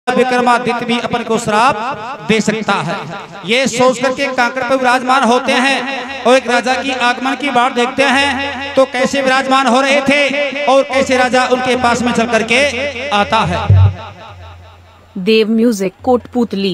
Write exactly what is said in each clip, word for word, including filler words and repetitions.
विक्रमादित्य भी अपन को श्राप दे सकता है। ये सोच करके कांकड़ पर विराजमान होते हैं और एक राजा की आगमन की बात देखते हैं तो कैसे विराजमान हो रहे थे और कैसे राजा उनके पास में चल करके आता है। देव म्यूजिक कोटपुतली।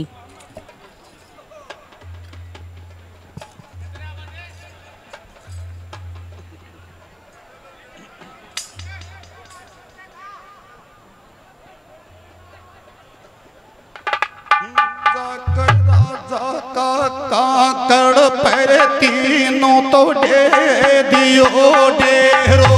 काकड़ पर तीनों तो दे दियो डेरो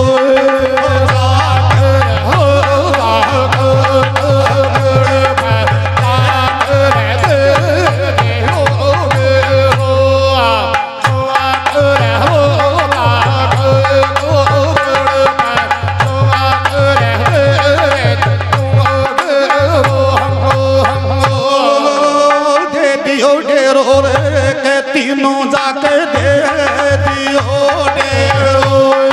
तीनों जाके दे दियो डेरो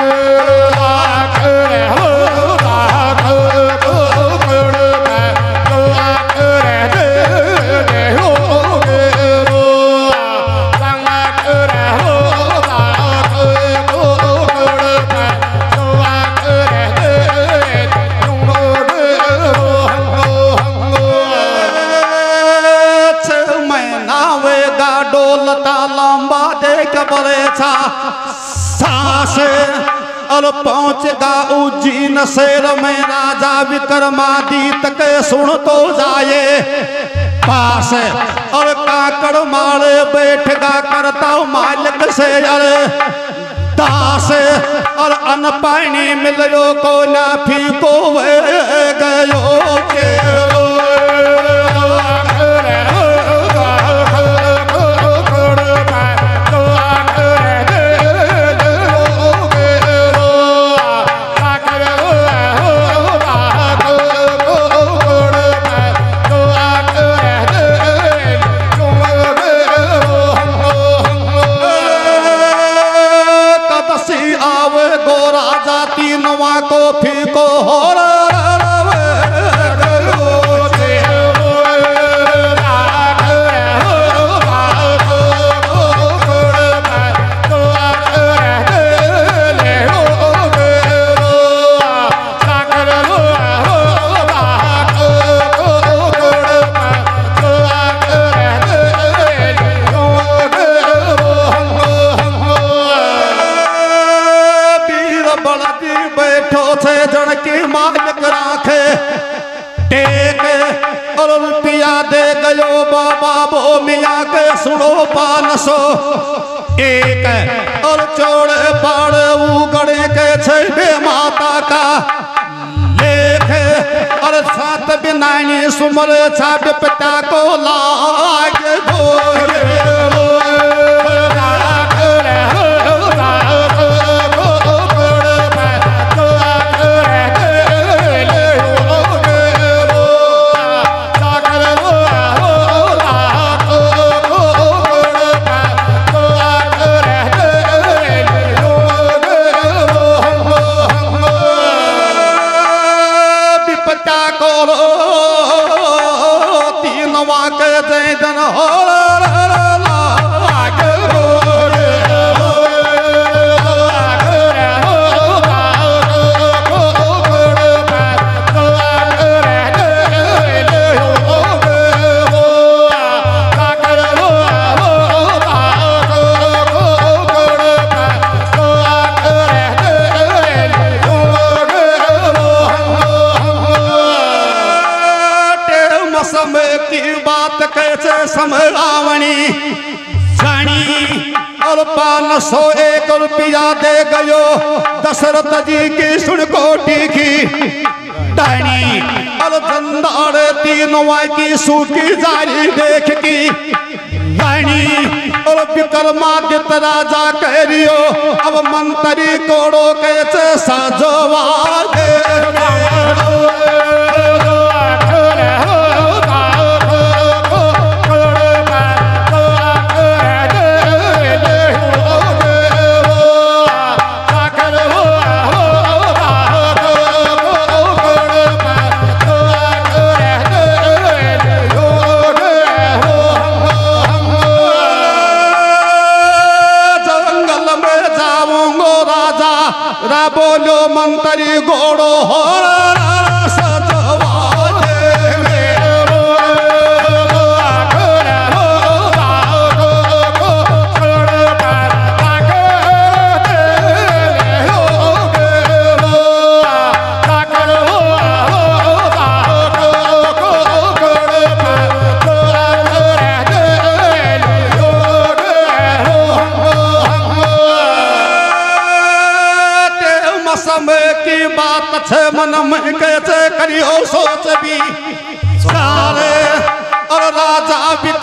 सास और पहुंचगा उज्जैन शहर में राजा विक्रमादित्य के सुन तो जाए पास और काकड़ मारे बैठगा करता मालिक से अरे दास और अनपानी मिलो को ना फीको गयो के को फीको हो मालिक राखे टेक और रुपया दे गयो बाबा बो मिया के सुनो पान सौ एक और चौड़े पाड़े उगड़े के छे माता का लेख और सात बिनानी सुमर छाप पिता को लाग भोरे समरावणी जानी और पान सौ एक रुपया दे गयो दशरथ जी की सुन कोटी की डानी और जंदार तीनों की सूखी जारी देख की डानी और विक्रमादित्य राजा कह रियो अब मंत्री कोड़ो के साजोवा दे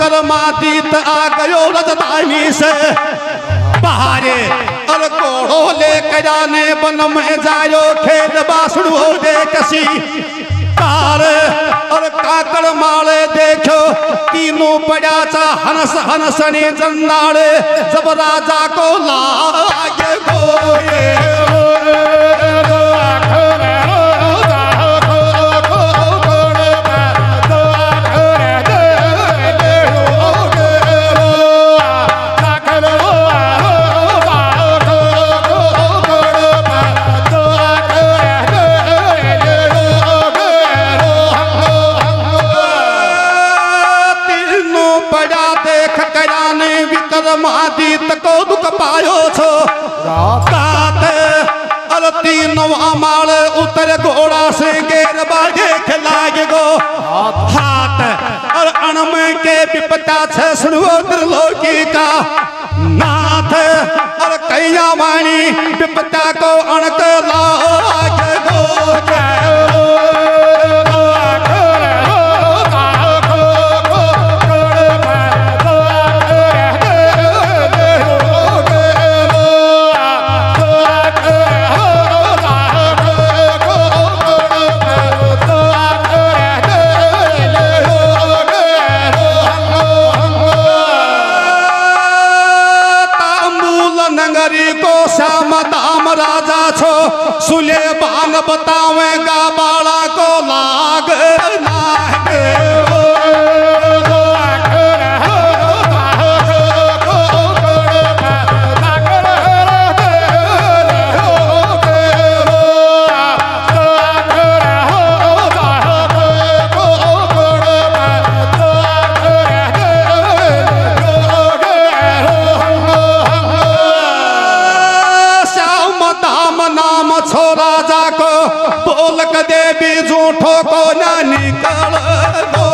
विक्रमादित्य आ गयो राजधानी से बाहरे और घोड़ो लेकर जाने वन में जायो खेल बासुड़ो दे कसी कार और काकड़ माले देखो तीनों बड़ा सा हंस हंसने जंदाड़े जब राजा को लागे गोये विक्रमादित्य को दुख पायो छो रात अल तीनों अमाल उतर घोड़ा से गेर बाजे खिलाए गो हाथ और अणम के विपदा छे सुनो त्रिलोकी का नाथ और कैया वाणी विपदा को अणक लागे गो श्याम दाम राजा छो सुले बान बतावेगा बाला को लाग लागे राजा को बोल के देवी झूठो को ना निकल दो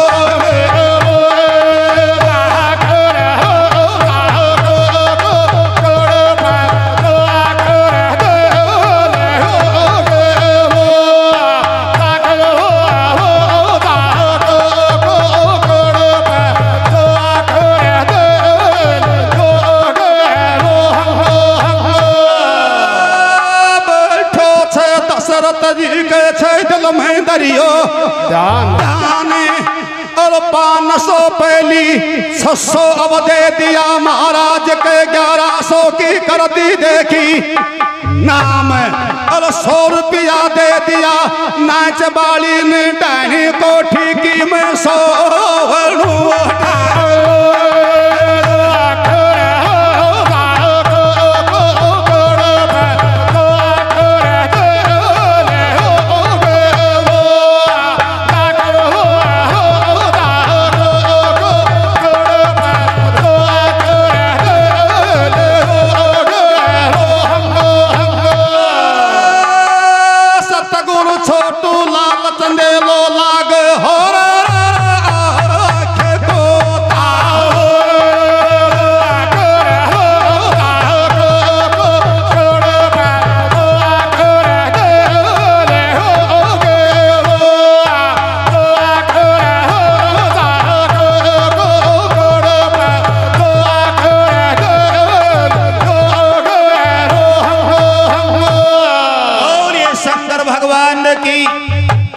में दरियो दाने और पान सौ पहली छह सौ अब दे दिया महाराज के ग्यारह सौ की कर दी देखी नाम और सौ रुपया दे दिया नाच बाली ने डानी कोठी की में सौ